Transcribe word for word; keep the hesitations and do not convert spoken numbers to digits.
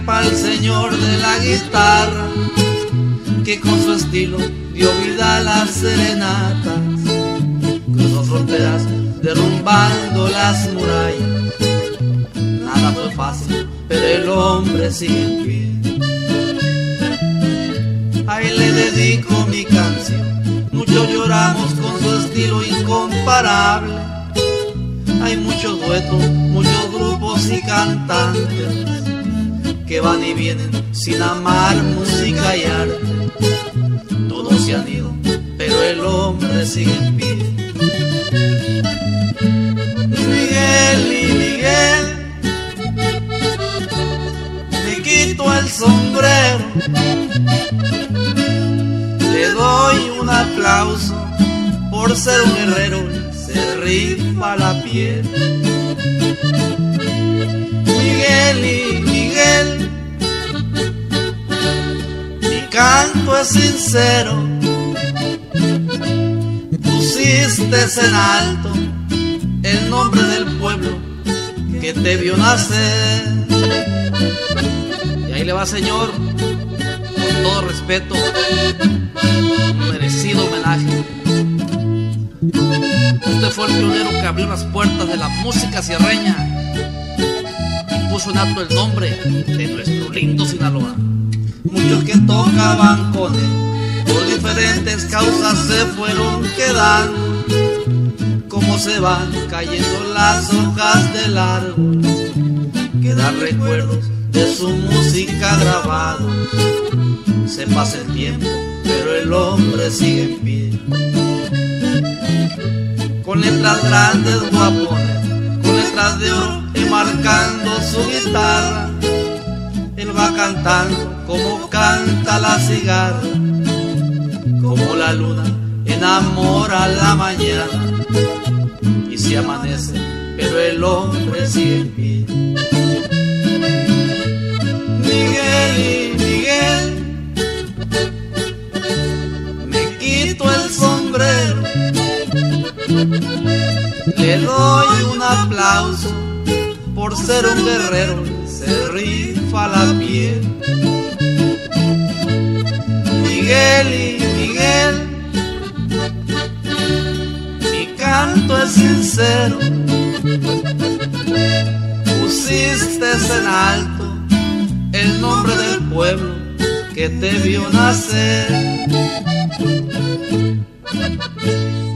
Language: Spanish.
pa'l señor de la guitarra, que con su estilo dio vida a las serenatas. Cruzó fronteras derrumbando las murallas. Nada fue fácil, pero el hombre sigue en pie. Ahí le dedico mi canción. Muchos lloramos con su estilo incomparable. Hay muchos duetos, muchos grupos y cantantes que van y vienen sin amar música y arte. Todos se han ido, pero el hombre sigue en pie. Miguel y Miguel, me quito el sombrero, le doy un aplauso por ser un guerrero, se rifa la piel. Miguel y Miguel, mi canto es sincero, pusiste en alto el nombre del pueblo que te vio nacer. Y ahí le va, señor, con todo respeto, un merecido homenaje. Usted fue el pionero que abrió las puertas de la música sierreña y puso en alto el nombre de nuestro lindo Sinaloa. Muchos que tocaban con él por diferentes causas se fueron quedando, como se van cayendo las hojas del árbol. Quedan recuerdos de su música grabados. Se pasa el tiempo, pero el hombre sigue en pie. Con letras grandes guapones, con letras de oro enmarcando su guitarra, él va cantando como canta la cigarra, como la luna enamora la mañana y se amanece, pero el hombre sigue en pie. Miguel y Miguel, me quito el sombrero, le doy un aplauso por ser un guerrero, se rifa la piel. Miguel y Miguel, mi canto es sincero, pusiste en alto el nombre del pueblo que te vio nacer.